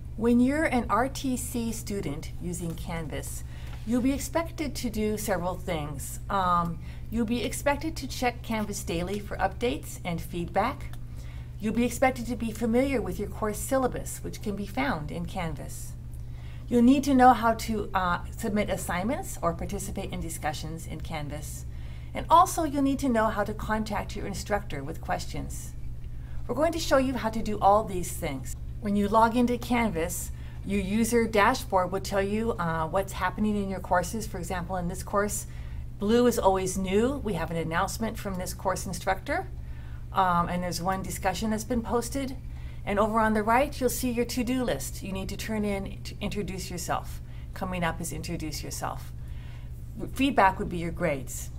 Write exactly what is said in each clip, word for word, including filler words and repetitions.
When you're an R T C student using Canvas, you'll be expected to do several things. Um, you'll be expected to check Canvas daily for updates and feedback. You'll be expected to be familiar with your course syllabus, which can be found in Canvas. You'll need to know how to uh, submit assignments or participate in discussions in Canvas. And also, you'll need to know how to contact your instructor with questions. We're going to show you how to do all these things. When you log into Canvas, your user dashboard will tell you uh, what's happening in your courses. For example, in this course, blue is always new. We have an announcement from this course instructor, um, and there's one discussion that's been posted. And over on the right, you'll see your to-do list. You need to turn in to introduce yourself. Coming up is introduce yourself. Feedback would be your grades.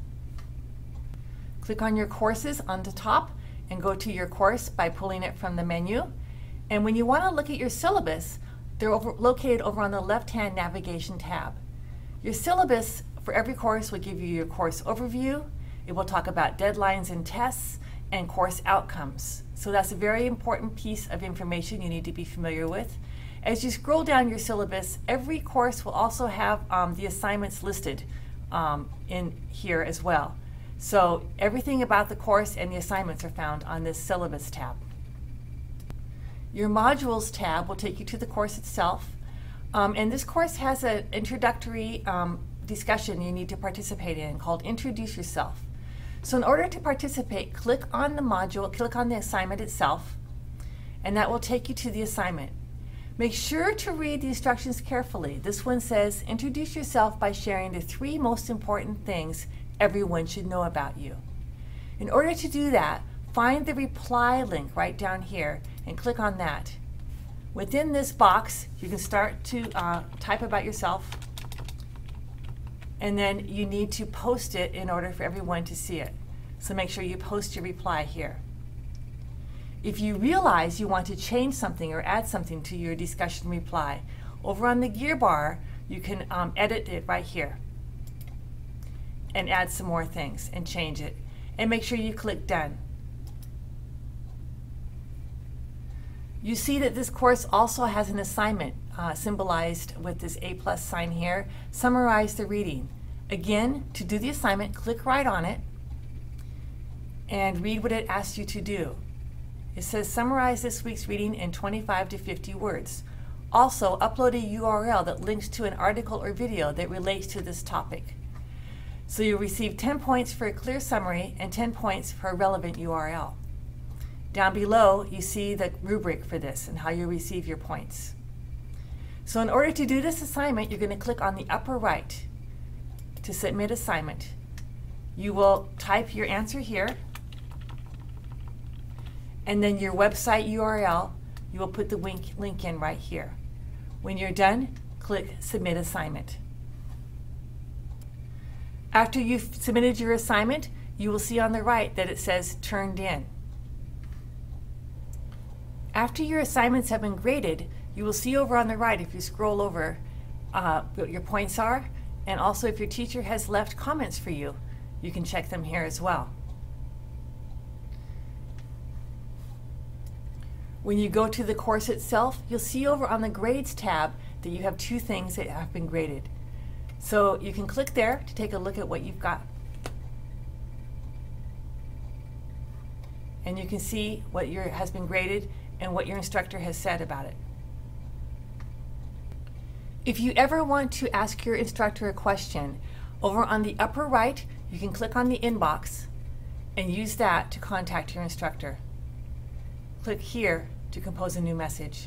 Click on your courses on the top and go to your course by pulling it from the menu. And when you want to look at your syllabus, they're over, located over on the left-hand navigation tab. Your syllabus for every course will give you your course overview. It will talk about deadlines and tests and course outcomes. So that's a very important piece of information you need to be familiar with. As you scroll down your syllabus, every course will also have um, the assignments listed um, in here as well. So everything about the course and the assignments are found on this syllabus tab. Your modules tab will take you to the course itself. Um, and this course has an introductory um, discussion you need to participate in called Introduce Yourself. So in order to participate, click on the module, click on the assignment itself, and that will take you to the assignment. Make sure to read the instructions carefully. This one says, introduce yourself by sharing the three most important things everyone should know about you. In order to do that, find the reply link right down here and click on that. Within this box, you can start to uh, type about yourself, and then you need to post it in order for everyone to see it. So make sure you post your reply here. If you realize you want to change something or add something to your discussion reply, over on the gear bar, you can um, edit it right here and add some more things and change it. And make sure you click Done. You see that this course also has an assignment uh, symbolized with this A plus sign here. Summarize the reading. Again, to do the assignment, click right on it and read what it asks you to do. It says summarize this week's reading in twenty-five to fifty words. Also, upload a U R L that links to an article or video that relates to this topic. So you'll receive ten points for a clear summary and ten points for a relevant U R L. Down below, you see the rubric for this and how you receive your points. So in order to do this assignment, you're going to click on the upper right to submit assignment. You will type your answer here, and then your website U R L, you will put the link, link in right here. When you're done, click Submit Assignment. After you've submitted your assignment, you will see on the right that it says Turned In. After your assignments have been graded, you will see over on the right, if you scroll over, uh, what your points are, and also if your teacher has left comments for you, you can check them here as well. When you go to the course itself, you'll see over on the Grades tab that you have two things that have been graded. So you can click there to take a look at what you've got. And you can see what your, has been graded and what your instructor has said about it. If you ever want to ask your instructor a question, over on the upper right, you can click on the inbox and use that to contact your instructor. Click here to compose a new message.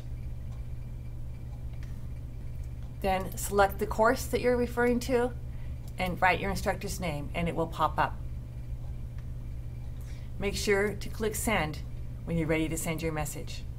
Then select the course that you're referring to and write your instructor's name, and it will pop up. Make sure to click Send when you're ready to send your message.